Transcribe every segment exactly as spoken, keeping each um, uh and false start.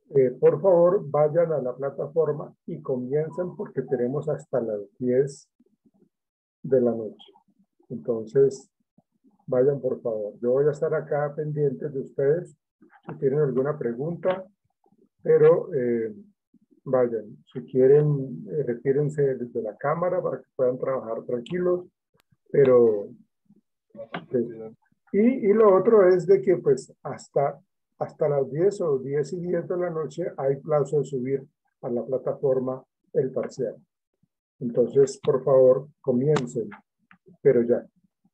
Eh, por favor, vayan a la plataforma y comiencen porque tenemos hasta las diez de la noche. Entonces, vayan por favor. Yo voy a estar acá pendiente de ustedes si tienen alguna pregunta, pero eh, vayan. Si quieren, eh, retírense desde la cámara para que puedan trabajar tranquilos, pero... eh, y, y lo otro es de que pues hasta, hasta las diez o diez y diez de la noche hay plazo de subir a la plataforma el parcial. Entonces, por favor, comiencen, pero ya.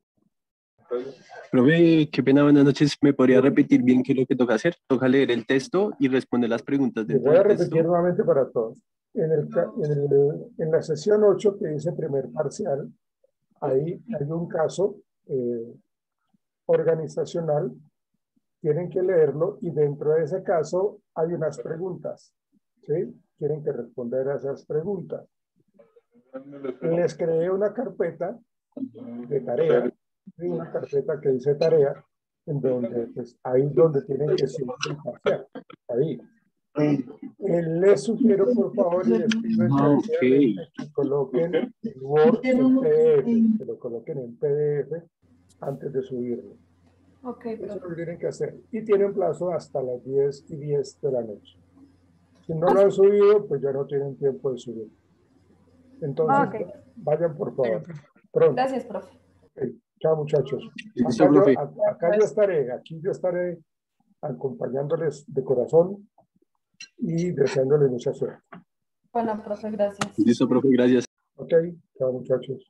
Profe, qué pena, buenas noches. ¿Me podría repetir bien qué es lo que toca hacer? Toca leer el texto y responder las preguntas Les dentro voy a del repetir texto. nuevamente para todos. En, el, en, el, en la sesión ocho que dice primer parcial, ahí hay un caso eh, organizacional, tienen que leerlo y dentro de ese caso hay unas preguntas, ¿sí? Tienen que responder a esas preguntas. Les creé una carpeta de tarea, ¿sí? Una carpeta que dice tarea, en donde pues, ahí donde tienen que subir el parcial, ahí. Eh, les sugiero, por favor, y les pido encarecidamente Ok. que coloquen el Word en P D F, que lo coloquen en P D F antes de subirlo. Ok, Eso profe. lo tienen que hacer. Y tienen plazo hasta las diez y diez de la noche. Si no lo han subido, pues ya no tienen tiempo de subir. Entonces, Ok. vayan por Bueno, favor. profe. Pronto. Gracias, profe. Okay. Chao, muchachos. Listo, Acá yo, profe. acá, acá yo estaré, aquí yo estaré acompañándoles de corazón y deseándoles mucha suerte. Bueno, profe, gracias. Listo, profe, gracias. Ok, chao, muchachos.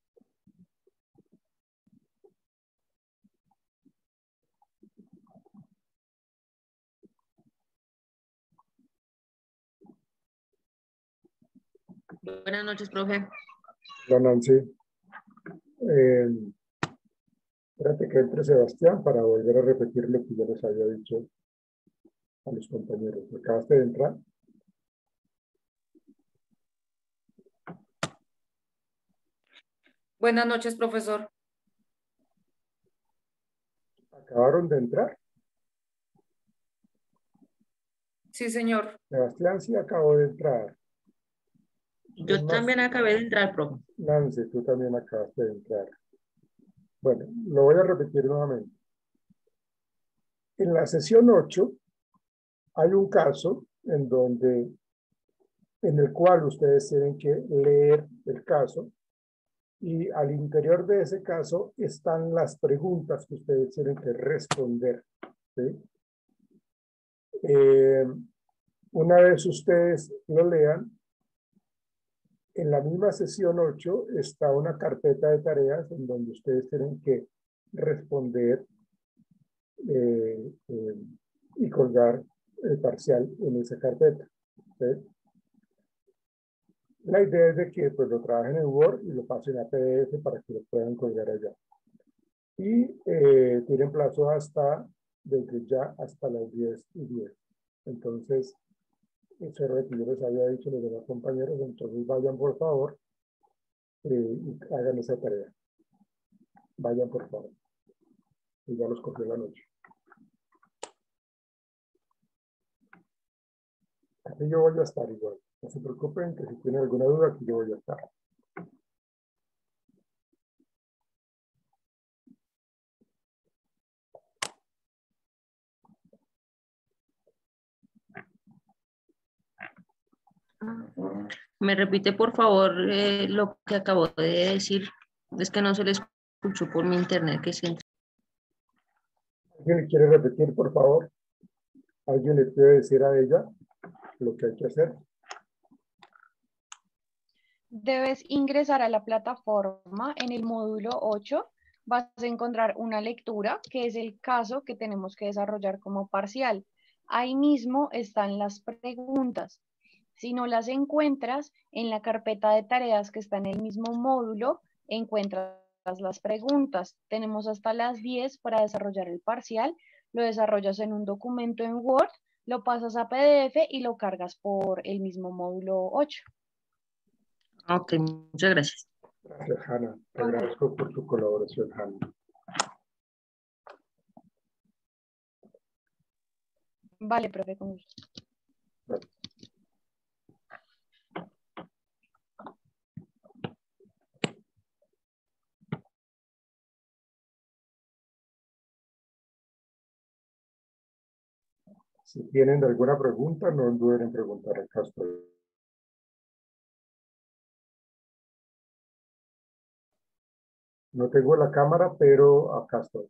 Buenas noches, profe. Hola, Nancy. Eh, espérate que entre Sebastián para volver a repetir lo que yo les había dicho a los compañeros. ¿Acabaste de entrar? Buenas noches, profesor. ¿Acabaron de entrar? Sí, señor. Sebastián sí acabó de entrar. Yo Es más, también acabé de entrar, profe. Nancy, tú también acabaste de entrar. Bueno, lo voy a repetir nuevamente. En la sesión ocho hay un caso en donde, en el cual ustedes tienen que leer el caso y al interior de ese caso están las preguntas que ustedes tienen que responder, ¿sí? Eh, una vez ustedes lo lean, en la misma sesión ocho está una carpeta de tareas en donde ustedes tienen que responder eh, eh, y colgar el parcial en esa carpeta, ¿sí? La idea es de que pues, lo trabajen en Word y lo pasen a P D F para que lo puedan colgar allá. Y eh, tienen plazo hasta, desde ya, hasta las diez y diez. Entonces, eso es lo que yo les había dicho a los demás compañeros. Entonces, vayan por favor eh, y hagan esa tarea. Vayan por favor. Y ya los cogió la noche. Aquí yo voy a estar igual. No se preocupen que si tienen alguna duda, aquí yo voy a estar. Me repite, por favor, eh, lo que acabo de decir. Es que no se le escuchó por mi internet que se... ¿Alguien le quiere repetir, por favor? ¿Alguien le puede decir a ella lo que hay que hacer? Debes ingresar a la plataforma en el módulo ocho. Vas a encontrar una lectura, que es el caso que tenemos que desarrollar como parcial. Ahí mismo están las preguntas. Si no las encuentras, en la carpeta de tareas que está en el mismo módulo, encuentras las preguntas. Tenemos hasta las diez para desarrollar el parcial. Lo desarrollas en un documento en Word, lo pasas a P D F y lo cargas por el mismo módulo ocho. Ok, muchas gracias. Gracias, Hanna. Te agradezco por tu colaboración, Hanna. Vale, profe, con gusto. Vale. Si tienen alguna pregunta, no duden en preguntar. Acá estoy. No tengo la cámara, pero acá estoy.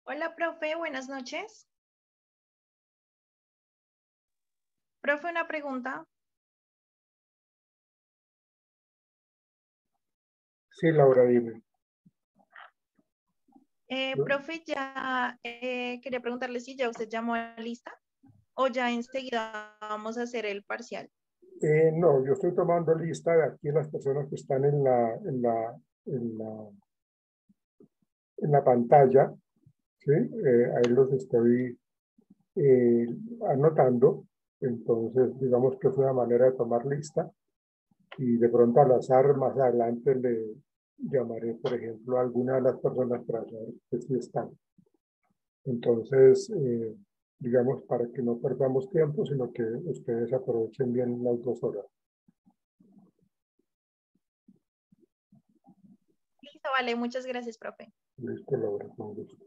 Hola, profe, buenas noches. Profe, una pregunta. Sí, Laura, dime. Eh, profe, ya eh, quería preguntarle si ya usted llamó a la lista o ya enseguida vamos a hacer el parcial. Eh, no, yo estoy tomando lista de aquí las personas que están en la, en la, en la, en la pantalla, ¿sí? Eh, ahí los estoy eh, anotando. Entonces, digamos que es una manera de tomar lista y de pronto al azar más adelante le llamaré, por ejemplo, a alguna de las personas para saber que sí están. Entonces, eh, digamos, para que no perdamos tiempo, sino que ustedes aprovechen bien las dos horas. Listo, vale, muchas gracias, profe. Listo, Laura, con gusto.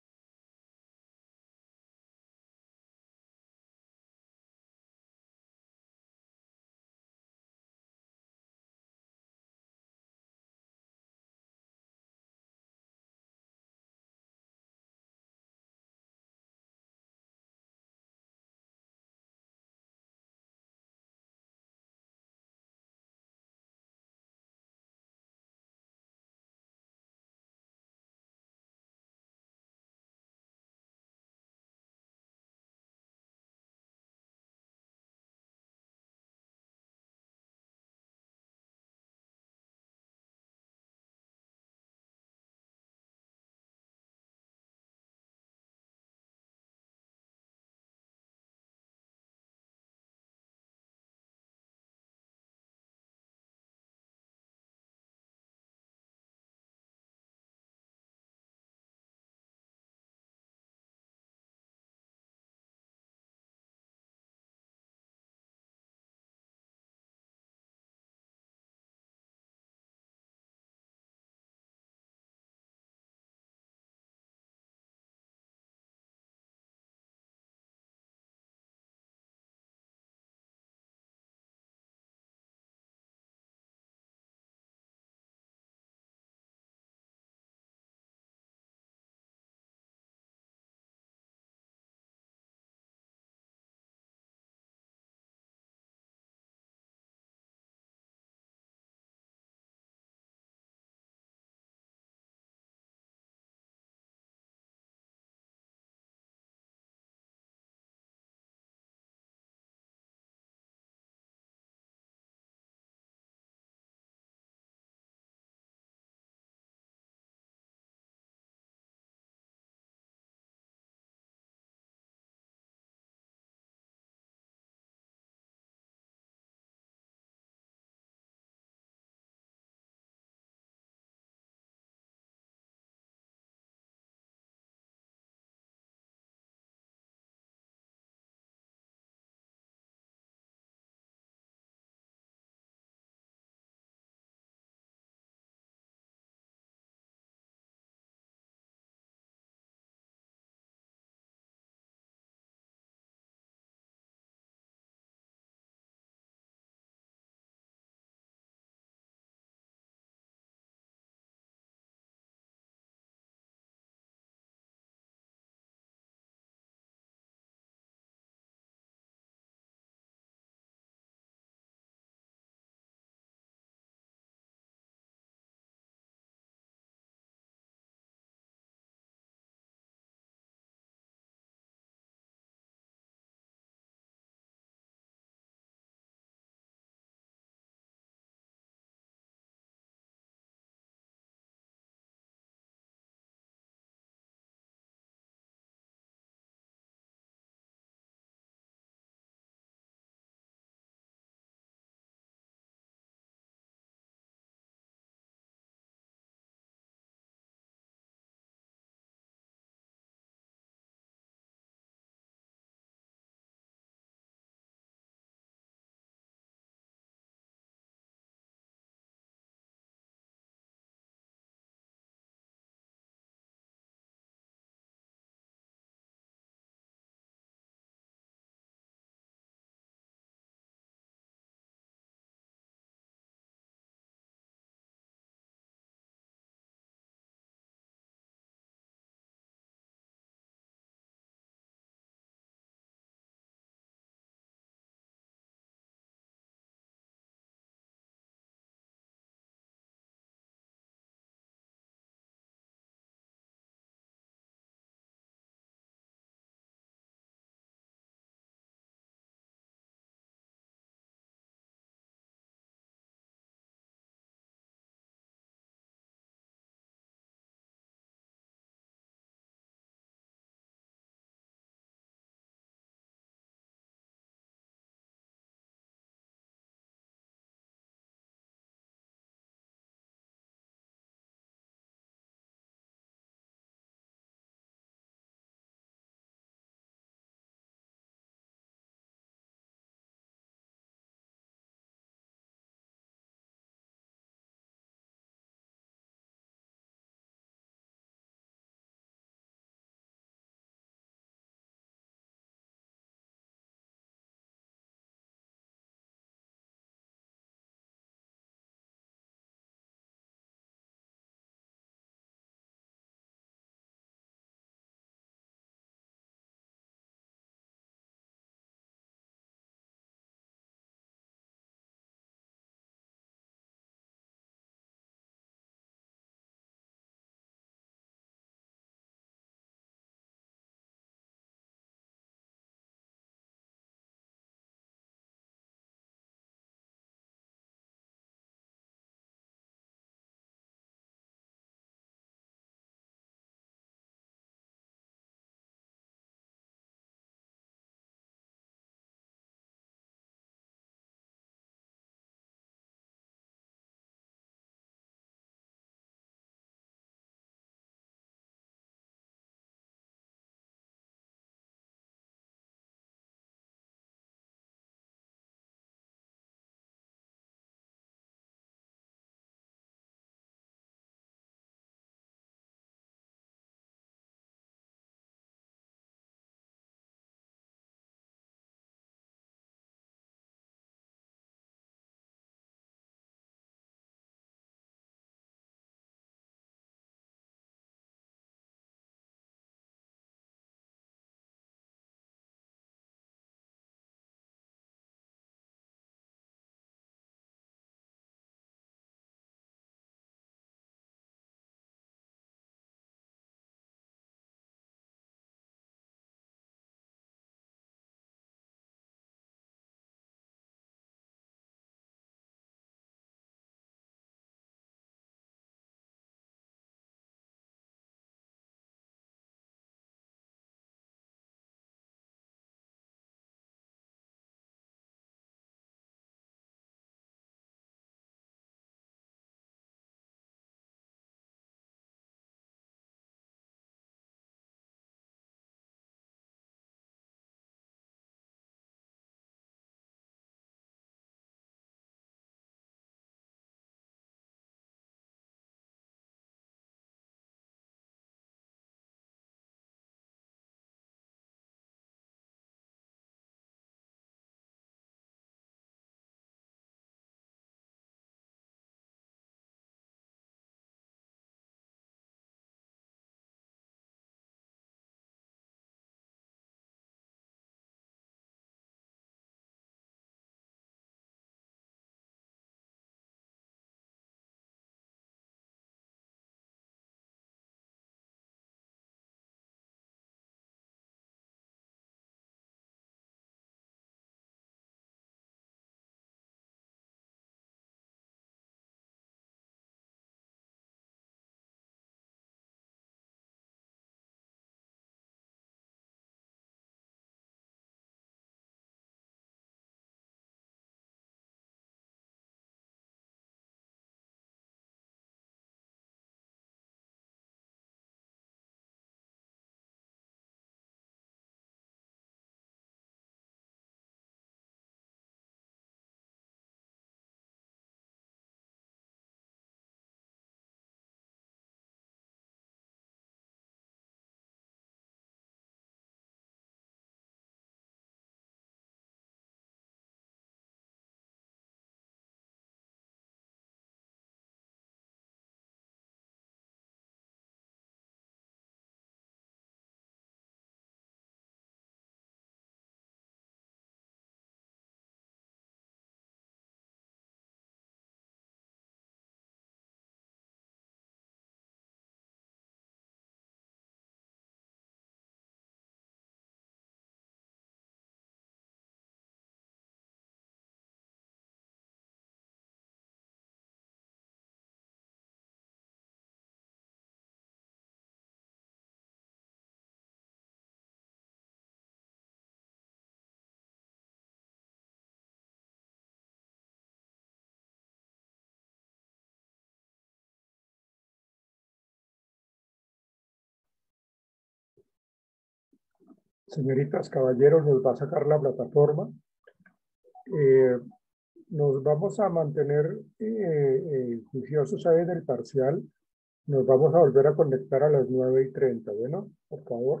Señoritas, caballeros, nos va a sacar la plataforma. Eh, nos vamos a mantener eh, eh, juiciosos ahí en el parcial. Nos vamos a volver a conectar a las nueve y treinta. Bueno, por favor.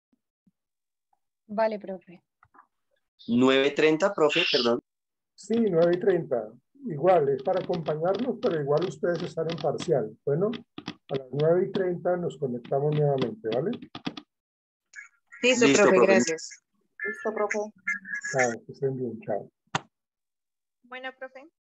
Vale, profe. nueve treinta, profe, perdón. Sí, nueve y treinta. Igual, es para acompañarnos, pero igual ustedes están en parcial. Bueno, a las nueve y treinta nos conectamos nuevamente, ¿vale? Listo, Listo, profe, profe. gracias. Listo, profe. Chao, que estén bien, chao. Bueno, profe.